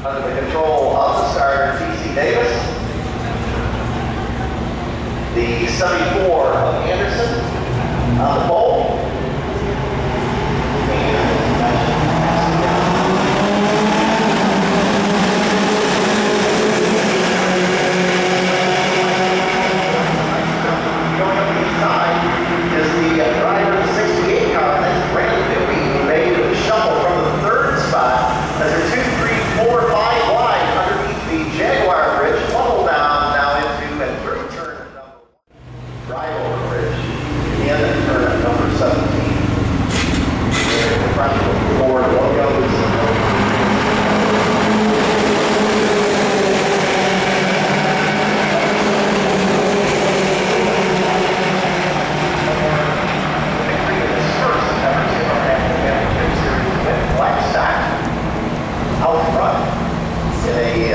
Under the control of the starter, T.C. Davis. The 74 of Anderson on the pole. Going up the east side is the driver of the 68 car. That's Brandon Newey, who made a shuffle from the third spot as they're 2, 3, 4, 5 wide underneath the Jaguar bridge. Funnel down now into and through turn number 1. Drive over bridge in turn number 17. The front of the Ford logos. Out front in a